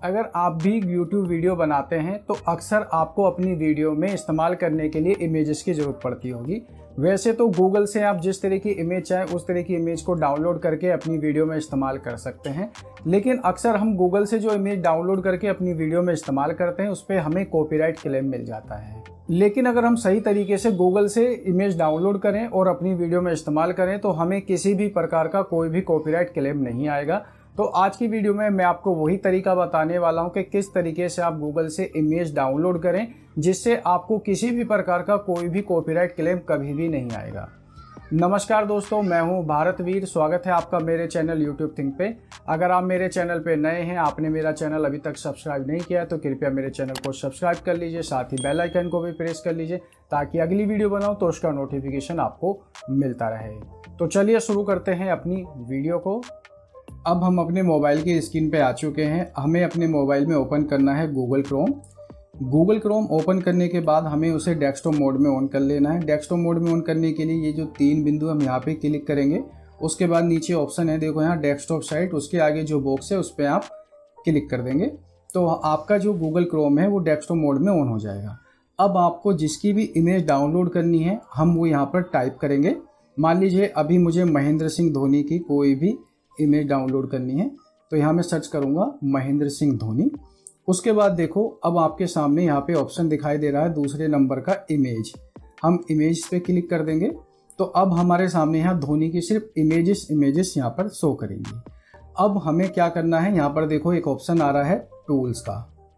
अगर आप भी YouTube वीडियो बनाते हैं तो अक्सर आपको अपनी वीडियो में इस्तेमाल करने के लिए इमेजेस की ज़रूरत पड़ती होगी। वैसे तो गूगल से आप जिस तरह की इमेज चाहें उस तरह की इमेज को डाउनलोड करके अपनी वीडियो में इस्तेमाल कर सकते हैं, लेकिन अक्सर हम गूगल से जो इमेज डाउनलोड करके अपनी वीडियो में इस्तेमाल करते हैं उस पर हमें कॉपीराइट क्लेम मिल जाता है। लेकिन अगर हम सही तरीके से गूगल से इमेज डाउनलोड करें और अपनी वीडियो में इस्तेमाल करें तो हमें किसी भी प्रकार का कोई भी कॉपीराइट क्लेम नहीं आएगा। तो आज की वीडियो में मैं आपको वही तरीका बताने वाला हूं कि किस तरीके से आप गूगल से इमेज डाउनलोड करें जिससे आपको किसी भी प्रकार का कोई भी कॉपीराइट क्लेम कभी भी नहीं आएगा। नमस्कार दोस्तों, मैं हूं भारतवीर। स्वागत है आपका मेरे चैनल यूट्यूब थिंक पे। अगर आप मेरे चैनल पे नए हैं, आपने मेरा चैनल अभी तक सब्सक्राइब नहीं किया तो कृपया मेरे चैनल को सब्सक्राइब कर लीजिए, साथ ही बेल आइकन को भी प्रेस कर लीजिए ताकि अगली वीडियो बनाऊं तो उसका नोटिफिकेशन आपको मिलता रहे। तो चलिए शुरू करते हैं अपनी वीडियो को। अब हम अपने मोबाइल की स्क्रीन पे आ चुके हैं। हमें अपने मोबाइल में ओपन करना है Google Chrome. Google Chrome open करने के बाद हमें उसे डेस्कटॉप मोड में ऑन कर लेना है। डेस्कटॉप मोड में ऑन करने के लिए ये जो 3 बिंदु हम यहाँ पे क्लिक करेंगे, उसके बाद नीचे ऑप्शन है, देखो यहाँ डेस्कटॉप साइट, उसके आगे जो बॉक्स है उस पर आप क्लिक कर देंगे तो आपका जो गूगल क्रोम है वो डेस्कटॉप मोड में ऑन हो जाएगा। अब आपको जिसकी भी इमेज डाउनलोड करनी है हम वो यहाँ पर टाइप करेंगे। मान लीजिए अभी मुझे महेंद्र सिंह धोनी की कोई भी इमेज डाउनलोड करनी है तो यहाँ मैं सर्च करूंगा महेंद्र सिंह धोनी। उसके बाद देखो अब आपके सामने यहाँ पे ऑप्शन दिखाई दे रहा है दूसरे नंबर का इमेज। हम इमेज पे क्लिक कर देंगे तो अब हमारे सामने यहाँ धोनी की सिर्फ इमेजेस यहाँ पर शो करेंगी। अब हमें क्या करना है, यहाँ पर देखो एक ऑप्शन आ रहा है टूल्स का।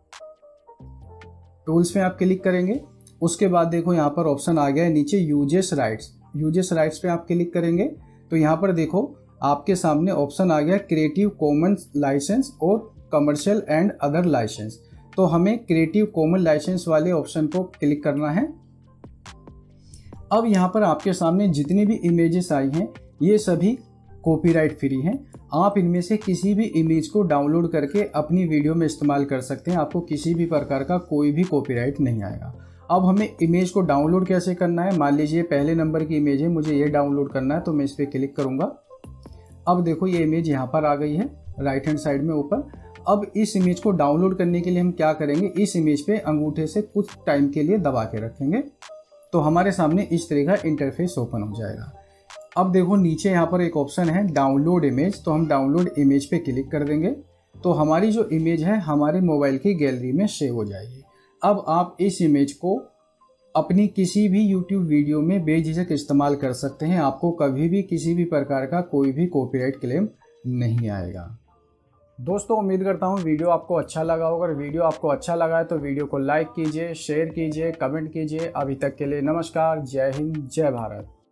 टूल्स में आप क्लिक करेंगे, उसके बाद देखो यहाँ पर ऑप्शन आ गया है नीचे यूजेस राइट्स पे आप क्लिक करेंगे तो यहाँ पर देखो आपके सामने ऑप्शन आ गया क्रिएटिव कॉमन्स लाइसेंस और कमर्शियल एंड अदर लाइसेंस। तो हमें क्रिएटिव कॉमन लाइसेंस वाले ऑप्शन को क्लिक करना है। अब यहाँ पर आपके सामने जितनी भी इमेजेस आई हैं ये सभी कॉपीराइट फ्री हैं। आप इनमें से किसी भी इमेज को डाउनलोड करके अपनी वीडियो में इस्तेमाल कर सकते हैं, आपको किसी भी प्रकार का कोई भी कॉपीराइट नहीं आएगा। अब हमें इमेज को डाउनलोड कैसे करना है, मान लीजिए पहले नंबर की इमेज है, मुझे ये डाउनलोड करना है तो मैं इस पर क्लिक करूंगा। अब देखो ये इमेज यहाँ पर आ गई है राइट हैंड साइड में ऊपर। अब इस इमेज को डाउनलोड करने के लिए हम क्या करेंगे, इस इमेज पे अंगूठे से कुछ टाइम के लिए दबा के रखेंगे तो हमारे सामने इस तरह का इंटरफेस ओपन हो जाएगा। अब देखो नीचे यहाँ पर एक ऑप्शन है डाउनलोड इमेज, तो हम डाउनलोड इमेज पे क्लिक कर देंगे तो हमारी जो इमेज है हमारे मोबाइल की गैलरी में सेव हो जाएगी। अब आप इस इमेज को अपनी किसी भी YouTube वीडियो में बेझिझक इस्तेमाल कर सकते हैं, आपको कभी भी किसी भी प्रकार का कोई भी कॉपीराइट क्लेम नहीं आएगा। दोस्तों उम्मीद करता हूँ वीडियो आपको अच्छा लगा होगा। अगर वीडियो आपको अच्छा लगा है तो वीडियो को लाइक कीजिए, शेयर कीजिए, कमेंट कीजिए। अभी तक के लिए नमस्कार, जय हिंद, जय भारत।